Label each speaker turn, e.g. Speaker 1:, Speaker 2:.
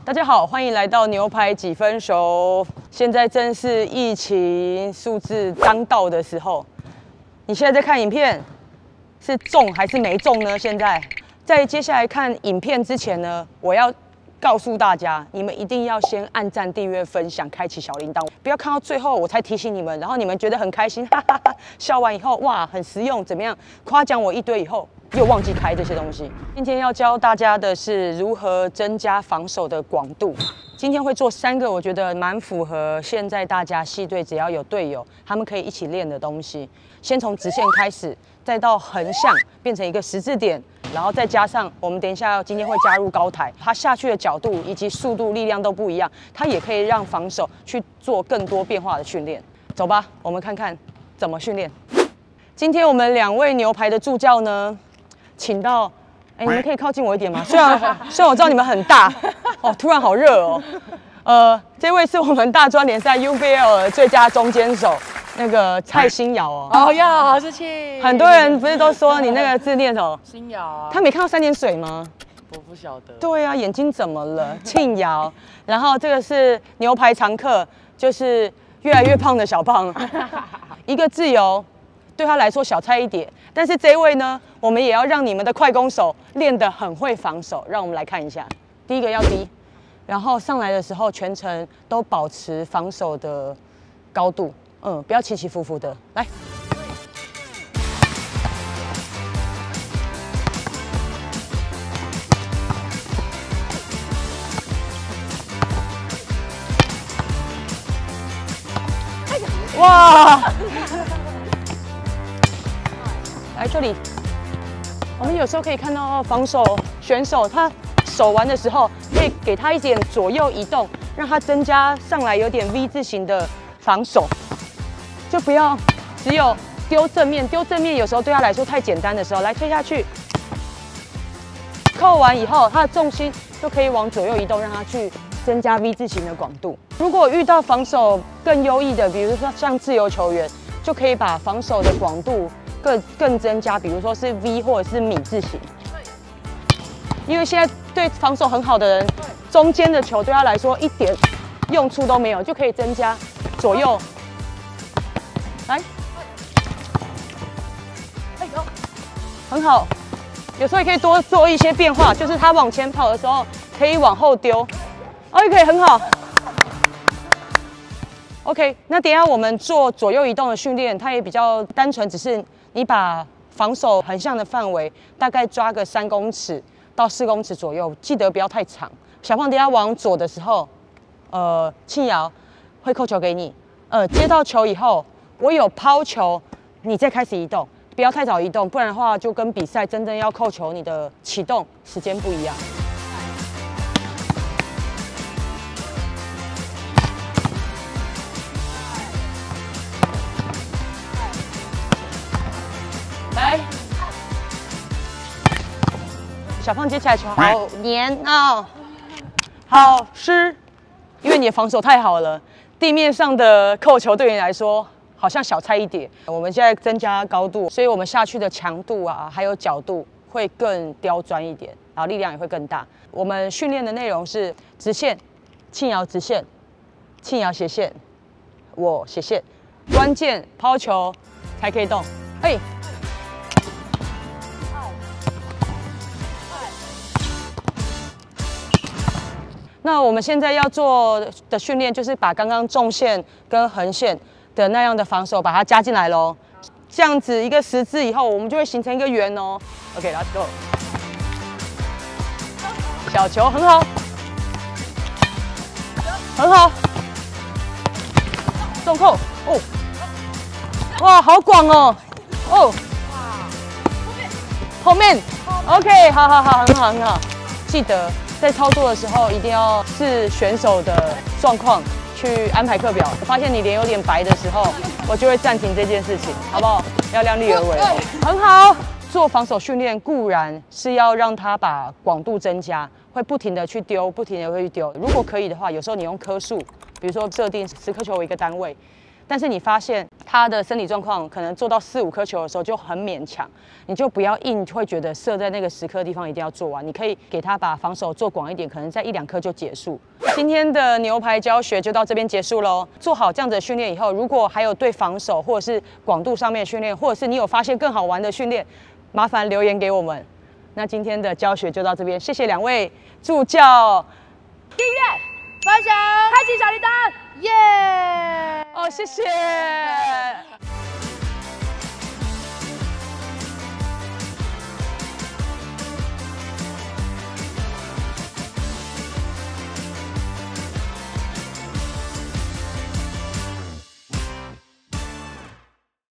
Speaker 1: 大家好，欢迎来到牛排几分熟。现在正是疫情数字刚到的时候，你现在在看影片，是中还是没中呢？现在在接下来看影片之前呢，我要告诉大家，你们一定要先按赞、订阅、分享、开启小铃铛，不要看到最后我才提醒你们，然后你们觉得很开心，哈哈哈，笑完以后哇很实用，怎么样？夸奖我一堆以后。又忘记开这些东西。今天要教大家的是如何增加防守的广度。今天会做3个，我觉得蛮符合现在大家系队只要有队友，他们可以一起练的东西。先从直线开始，再到横向变成一个十字点，然后再加上我们等一下今天会加入高台，它下去的角度以及速度、力量都不一样，它也可以让防守去做更多变化的训练。走吧，我们看看怎么训练。今天我们2位牛排的助教呢？请到，你们可以靠近我一点吗？虽然我知道你们很大，哦，突然好热哦。这位是我们大专联赛 UBL 的最佳中间手，那个蔡欣瑶哦。
Speaker 2: 哦呀，好事情。
Speaker 1: 很多人不是都说你那个字念什么？
Speaker 2: 欣瑶啊。
Speaker 1: 他没看到3点水吗？
Speaker 2: 我不晓得。
Speaker 1: 对啊，眼睛怎么了？庆瑶。然后这个是牛排常客，就是越来越胖的小胖。一个自由。对他来说小菜一碟，但是这一位呢，我们也要让你们的快攻手练得很会防守。让我们来看一下，第一个要低，然后上来的时候全程都保持防守的高度，不要起起伏伏的。来，哇！来这里，我们有时候可以看到防守选手，他守完的时候，可以给他一点左右移动，让他增加上来有点 V 字形的防守，就不要只有丢正面，丢正面有时候对他来说太简单的时候，来推下去，扣完以后，他的重心就可以往左右移动，让他去增加 V 字形的广度。如果遇到防守更优异的，比如说像自由球员，就可以把防守的广度更增加，比如说是 V 或者是米字形，因为现在对防守很好的人，中间的球对他来说一点用处都没有，就可以增加左右。来，很好。有时候也可以多做一些变化，就是他往前跑的时候可以往后丢，也可以很好。OK， 那等一下我们做左右移动的训练，它也比较单纯，只是你把防守横向的范围大概抓个3公尺到4公尺左右，记得不要太长。小胖等一下往左的时候，庆瑶会扣球给你，接到球以后，我有抛球，你再开始移动，不要太早移动，不然的话就跟比赛真正要扣球你的启动时间不一样。来，小胖接起来球好黏哦，好湿，因为你的防守太好了，地面上的扣球对你来说好像小菜一碟。我们现在增加高度，所以我们下去的强度啊，还有角度会更刁钻一点，然后力量也会更大。我们训练的内容是直线，庆瑶直线，庆瑶斜线，我斜线，关键抛球才可以动。嘿。那我们现在要做的训练就是把刚刚纵线跟横线的那样的防守把它加进来咯。这样子一个十字以后，我们就会形成一个圆哦。OK，let's go。小球很好，很好，重扣哦，哇，好广哦，哦，后面 ，OK， 好，很好，很好，记得。在操作的时候，一定要视选手的状况去安排课表。我发现你脸有点白的时候，我就会暂停这件事情，好不好？要量力而为哦。很好，做防守训练固然是要让他把广度增加，会不停的去丢，不停的会去丢。如果可以的话，有时候你用颗数，比如说设定10颗球为一个单位， 但是你发现他的身体状况可能做到4、5颗球的时候就很勉强，你就不要硬会觉得射在那个10颗的地方一定要做完，你可以给他把防守做广一点，可能在1、2颗就结束。今天的牛排教学就到这边结束喽。做好这样子的训练以后，如果还有对防守或者是广度上面的训练，或者是你有发现更好玩的训练，麻烦留言给我们。那今天的教学就到这边，谢谢2位助教。
Speaker 2: 订阅、分享、开启小铃铛，耶！
Speaker 1: 哦，谢谢。